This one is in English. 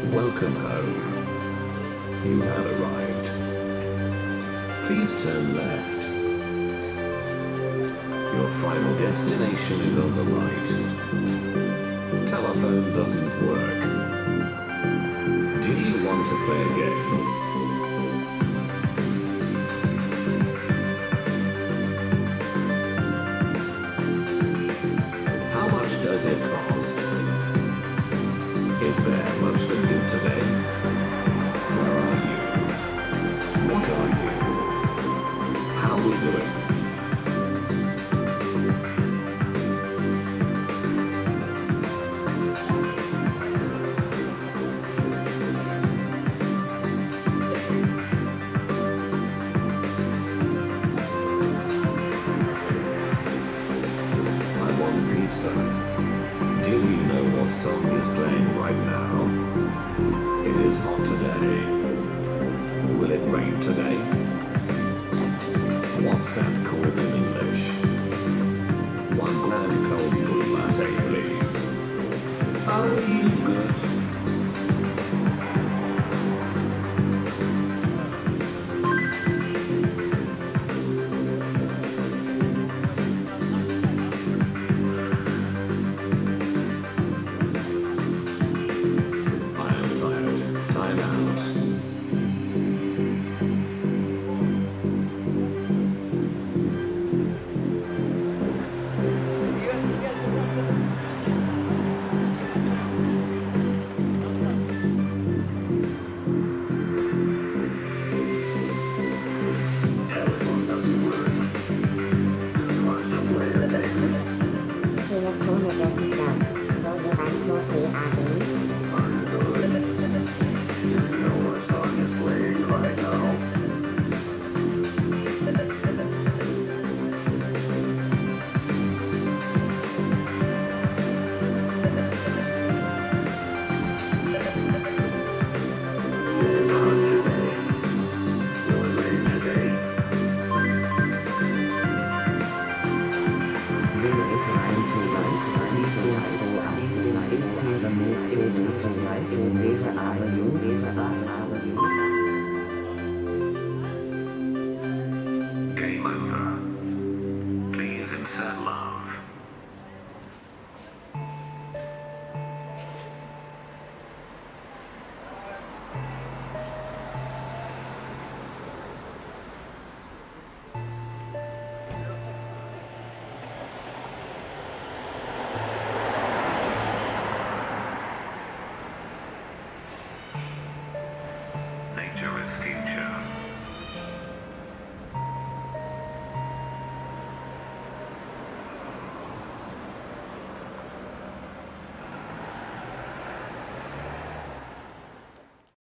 Welcome home. You have arrived. Please turn left. Your final destination is on the right. Telephone doesn't work. Do you want to play a game? How much does it cost? Is there much to do today? Where are you? What are you? How are we doing? I want pizza. Do you know what song is playing right now? It is hot today. Will it rain today? What's that called in English? 1 gram cold brew latte, please. Are you good? I am tired. Time out. Telephone doesn't work. Want to play a game? Are you good? Do you know what song is playing right now? It is hot today. Will it rain today? Game over.